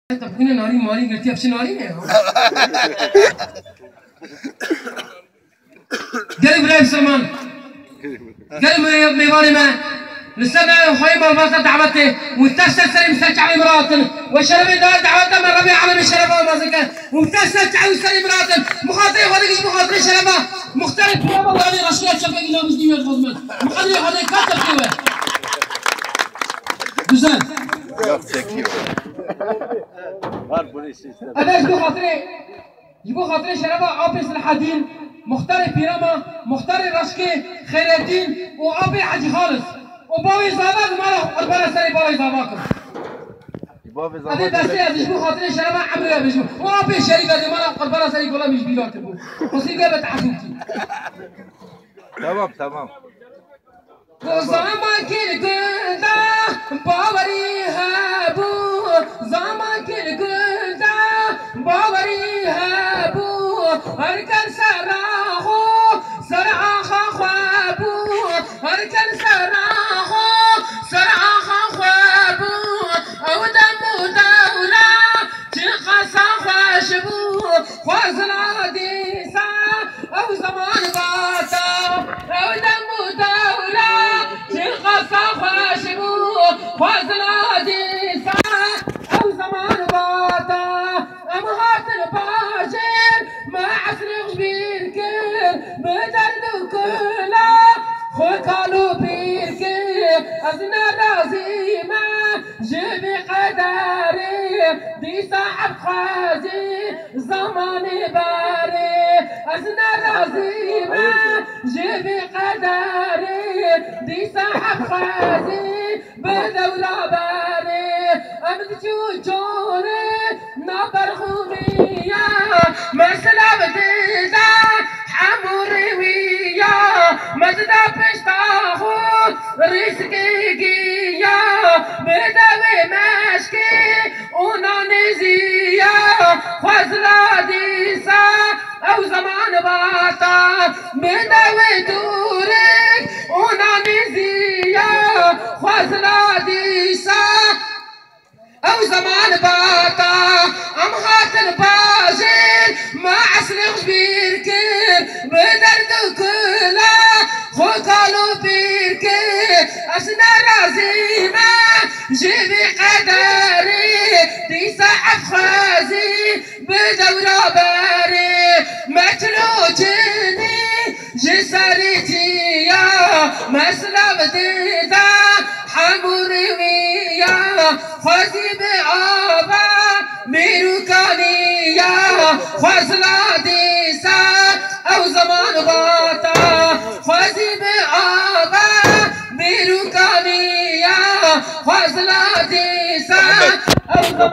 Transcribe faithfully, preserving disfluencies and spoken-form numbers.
طب هنا ناري ماري قلتي افشي ناري ne قال ابراهيم سلمان قال ميواني ما لسنا خيمة البصر دعوته وتسل سليم سجع امرأة وشرب دار دعوته من ربيع على الشرفة ومازكة وتسل تعوي سليم امرأة مخاطري وهذيك مخاطري شرفة مختلف يا الله علي رشيات شرفة إلى مش ديوان خدمة مخاطري وهذيك كاتب كيوه güzel أنا إيش بخاطري يبغى خاطري شرفة أبي صلاح الدين مختار بيراما مختار رشكي خير الدين وأبي حجي خالص وباوي زاباك ماله أربعة سنة باوي زاباكم هذه بس هذه يبغى خاطري شرفة عمري بيجوا وأبي شريك هذه ماله أربعة سنة يقولا مش بيلاتي بو وسيجا بتعزوتي تمام تمام زمان كل كندا باوري هابو زمان كل كندا باوري هابو هركن سراخو سراخا خوابو هركن سراخو سراخا خوابو او دمو دولا تنقصا خواشبو خوازنا ديسا او زمان باتا او دمو دولا تنقصا خواشبو خوازنا ديسا او زمان باتا امهات الباجر ما عسرق بيركر بدردو كلا خكالو بيركر ازنا لازمة جيبي قداري دي صاحب خازي زماني باري ازنا لازمة جيبي قداري دي صاحب خازي بدولة باري امد جوجوري نبر خومية مسلا بديدا حموري ويا مزدا بشتاخو ريسكي جيا بدوي مشكي ونانيزيا خزلا ديسا او زمان باتا بدوي دورك ونانيزيا خزلا ديسا او زمان باتا ام خاطر باجر ما عسلغ بيركر بدرد كلا خوكالو بيركر اسنا رازيمة جيبي قداري دي صاحب خازي بدورة باري متلوجني جسارتي يا مسلم ديدا حموري ويا خازي بعابا ميروكاني يا خازلا ديسا او زمان غاتا خازي بعابا ميروكاني يا خازلا ديسا او